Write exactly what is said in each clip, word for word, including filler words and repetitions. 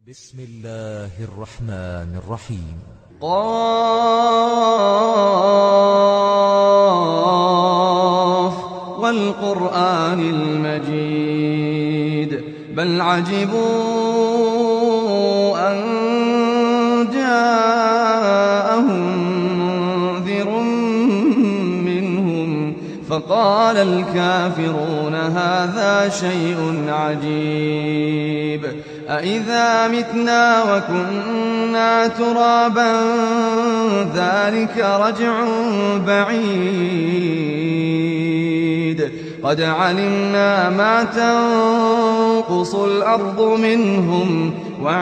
بسم الله الرحمن الرحيم. قاف والقرآن المجيد بل عجبوا أن جاءهم منذر منهم فقال الكافرون هذا شيء عجيب أإذا متنا وكنا ترابا ذلك رجع بعيد قد علمنا ما تنقص الأرض منهم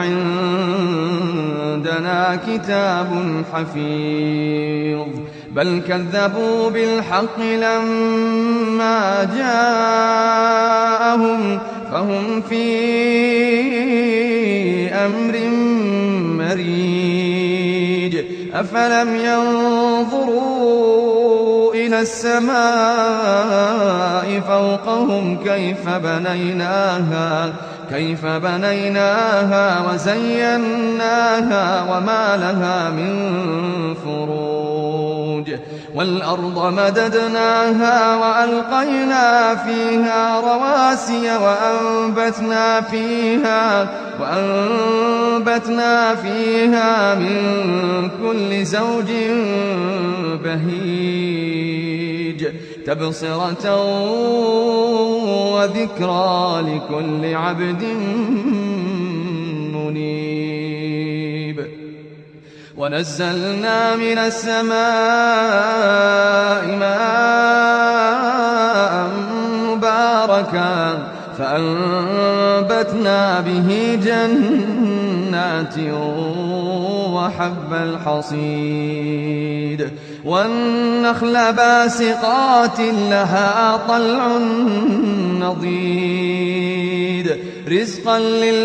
وعندنا كتاب حفيظ بل كذبوا بالحق لما جاءهم فهم في أمر مريج أفلم ينظروا إلى السماء فوقهم كيف بنيناها كيف بنيناها وزيناها وما لها من فروج والأرض مددناها وألقينا فيها رواسي وأنبتنا فيها وأنبتنا فيها من كل زوج بهيج تبصرة وذكرى لكل عبد منيب ونزلنا من السماء ماء مباركا فأنبتنا به جنات وحب الحصيد والنخل باسقات لها طلع نضيد رزقا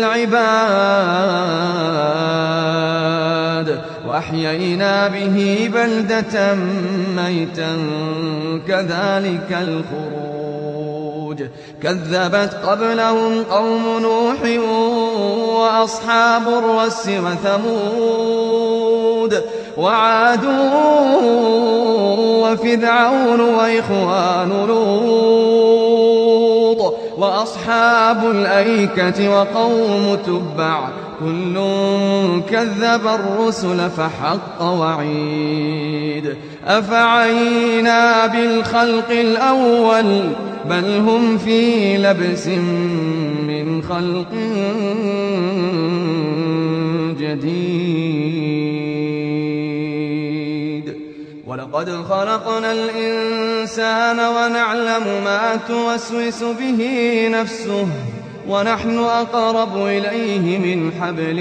للعباد وأحيينا به بلدة ميتا كذلك الخروج كذبت قبلهم قوم نوح وأصحاب الرس وثمود وعاد وفرعون وإخوان لوط وأصحاب الأيكة وقوم تبع كل كذب الرسل فحق وعيد أفعينا بالخلق الأول بل هم في لبس من خلق جديد ولقد خلقنا الإنسان ونعلم ما توسوس به نفسه ونحن أقرب إليه من حبل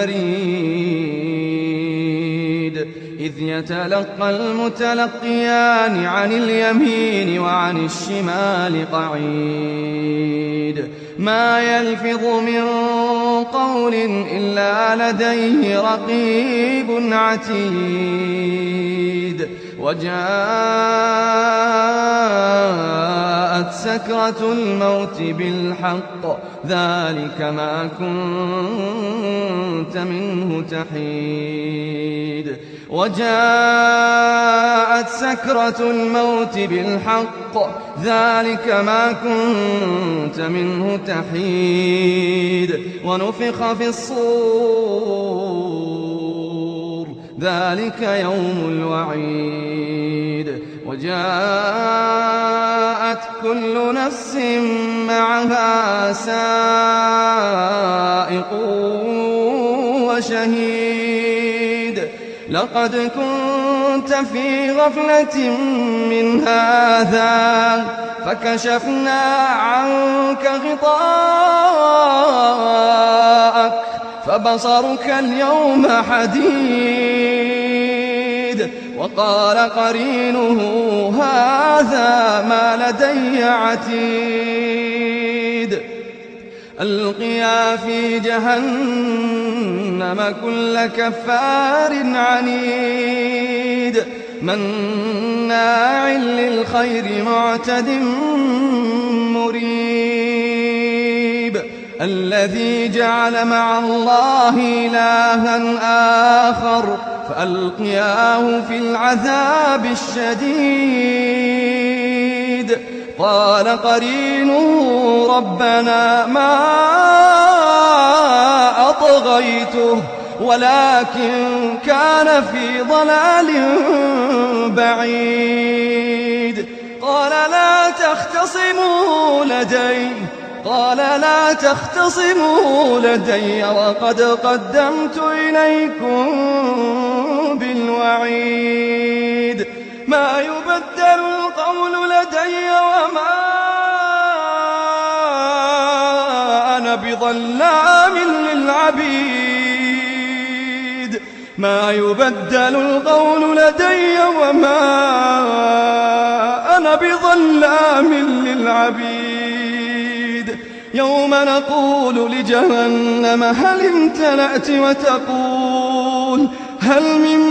الوريد إذ يتلقى المتلقيان عن اليمين وعن الشمال قعيد ما يلفظ من قول إلا لديه رقيب عتيد وجاءت سكرة الموت بالحق ذلك ما كنت منه تحيد وجاءت سكرة الموت بالحق ذلك ما كنت منه تحيد ونفخ في الصور ذلك يوم الوعيد وجاءت كل نفس معها سائق وشهيد لقد كنت في غفلة من هذا فكشفنا عنك غطاءك فبصرك اليوم حديد وقال قرينه هذا ما لدي عتيد ألقيا في جهنم كل كفار عنيد مناع للخير معتد مريب الذي جعل مع الله إلها آخر فألقياه في العذاب الشديد قال قرينه ربنا ما أطغيته ولكن كان في ضلال بعيد قال لا تختصموا لدي قال لا تختصموا لدي وقد قدمت إليكم بالوعيد ما يبدل القول لدي وما أنا بظلام للعبيد ما يبدل القول لدي وما أنا بظلام للعبيد يوم نقول لجهنم هل امتلأت وتقول هل من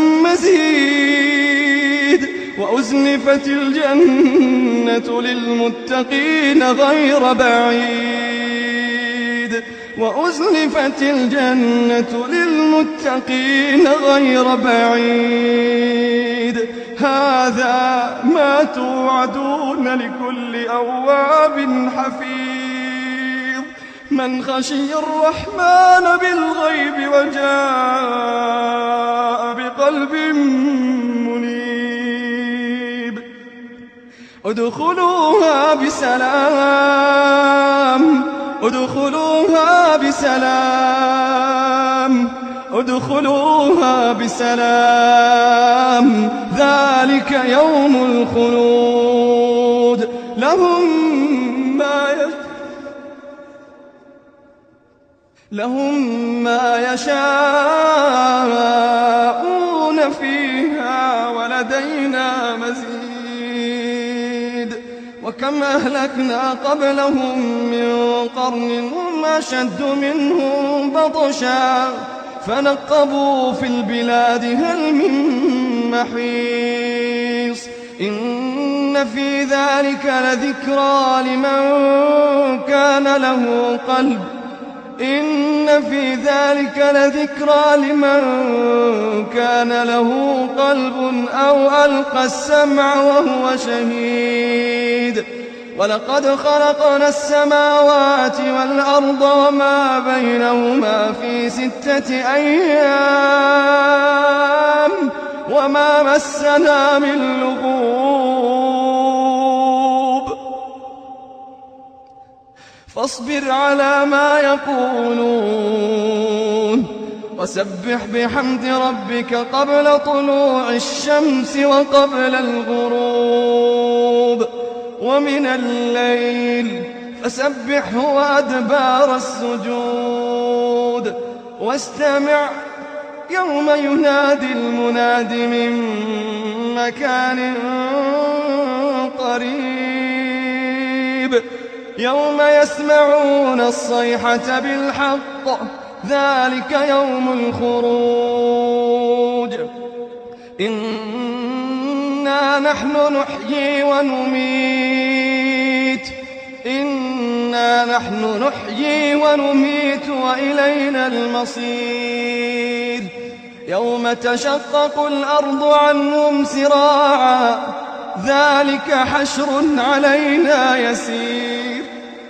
مزيد وأزلفت الجنة للمتقين غير بعيد وأزلفت الجنة للمتقين غير بعيد هذا ما توعدون لكل أواب حفيظ من خشي الرحمن بالغيب وجاء بقلب منيب ادخلوها بسلام ادخلوها بسلام ادخلوها بسلام ذلك يوم الخلود لهم ما لهم ما يشاءون فيها ولدينا مزيد وكم أهلكنا قبلهم من قرن هم أشد منهم بطشا فنقبوا في البلاد هل من محيص إن في ذلك لذكرى لمن كان له قلب إن في ذلك لذكرى لمن كان له قلب أو ألقى السمع وهو شهيد ولقد خلقنا السماوات والأرض وما بينهما في ستة أيام وما مسنا من لغوب فاصبر على ما يقولون وسبح بحمد ربك قبل طلوع الشمس وقبل الغروب ومن الليل فسبحه وأدبار السجود واستمع يوم ينادي المناد من مكان قريب يوم يسمعون الصيحة بالحق ذلك يوم الخروج إنا نحن نحيي ونميت إنا نحن نحيي ونميت وإلينا المصير يوم تشقق الأرض عنهم سراعا ذلك حشر علينا يسير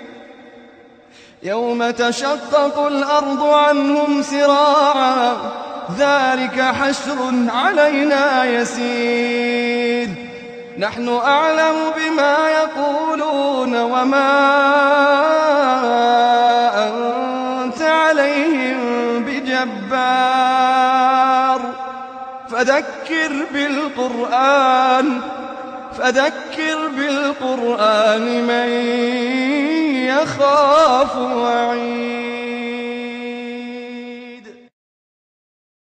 يوم تشقق الأرض عنهم سراعا ذلك حشر علينا يسير نحن أعلم بما يقولون وما أنت عليهم بجبار فذكر بالقرآن فذكر بالقرآن من يخاف وعيد